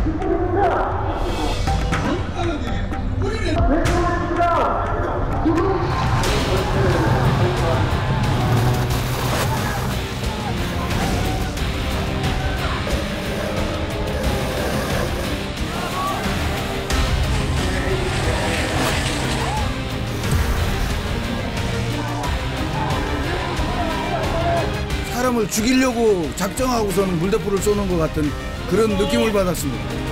사람을 죽이려고 작정하고서는 물대포를 쏘는 것 같은 그런 느낌을 받았습니다.